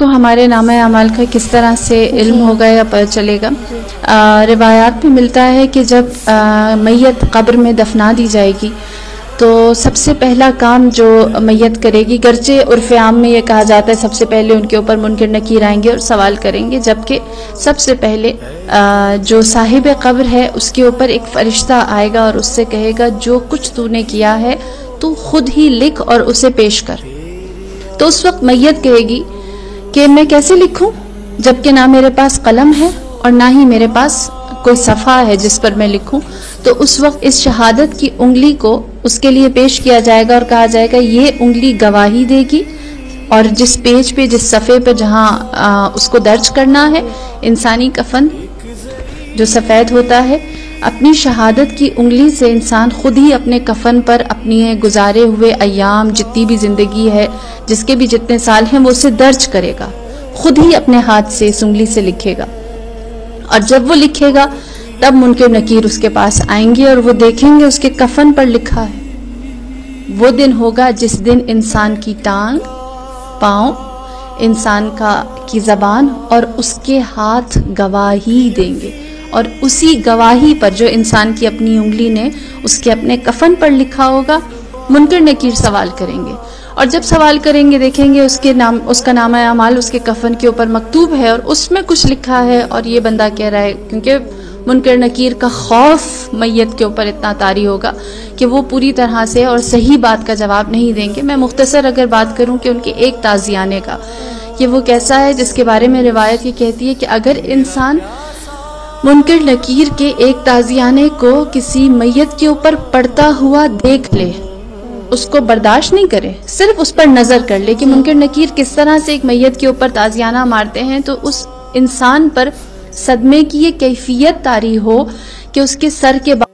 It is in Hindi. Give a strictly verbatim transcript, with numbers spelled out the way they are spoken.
को हमारे नामा अमाल का किस तरह से इल्म होगा या पता चलेगा। रिवायात में मिलता है कि जब मैयत कब्र में दफना दी जाएगी तो सबसे पहला काम जो मैयत करेगी, गर्चे उर्फ़ आम में ये कहा जाता है सबसे पहले उनके ऊपर मुनकर नकीर आएंगे और सवाल करेंगे, जबकि सबसे पहले जो साहिब कब्र है उसके ऊपर एक फ़रिश्ता आएगा और उससे कहेगा जो कुछ तूने किया है तू खुद ही लिख और उसे पेश कर। तो उस वक्त मैयत कहेगी कि मैं कैसे लिखूं जबकि ना मेरे पास कलम है और ना ही मेरे पास कोई सफ़ा है जिस पर मैं लिखूं। तो उस वक्त इस शहादत की उंगली को उसके लिए पेश किया जाएगा और कहा जाएगा ये उंगली गवाही देगी, और जिस पेज पे जिस सफ़े पे जहां उसको दर्ज करना है, इंसानी कफन जो सफ़ेद होता है, अपनी शहादत की उंगली से इंसान खुद ही अपने कफन पर अपनी गुजारे हुए अय्याम, जितनी भी ज़िंदगी है, जिसके भी जितने साल हैं, वो उसे दर्ज करेगा, खुद ही अपने हाथ से इस उंगली से लिखेगा। और जब वो लिखेगा तब मुनकर नकीर उसके पास आएंगे और वो देखेंगे उसके कफन पर लिखा है। वो दिन होगा जिस दिन इंसान की टांग, पाँव, इंसान का की ज़बान और उसके हाथ गवाही देंगे, और उसी गवाही पर जो इंसान की अपनी उंगली ने उसके अपने कफन पर लिखा होगा, मुनकर नकीर सवाल करेंगे। और जब सवाल करेंगे देखेंगे उसके नाम उसका नामा अमाल उसके कफन के ऊपर मकतूब है और उसमें कुछ लिखा है, और ये बंदा कह रहा है, क्योंकि मुनकर नकीर का खौफ मैयत के ऊपर इतना तारी होगा कि वो पूरी तरह से और सही बात का जवाब नहीं देंगे। मैं मुख्तसर अगर बात करूं कि उनके एक ताज़ियाने का, कि वो कैसा है, जिसके बारे में रिवायत ये कहती है कि अगर इंसान मुनकर नकीर के एक ताज़ियाने को किसी मैयत के ऊपर पड़ता हुआ देख ले, उसको बर्दाश्त नहीं करे, सिर्फ उस पर नजर कर ले कि मुनकर नकीर किस तरह से एक मैयत के ऊपर ताज़ियाना मारते हैं, तो उस इंसान पर सदमे की ये कैफियत तारी हो कि उसके सर के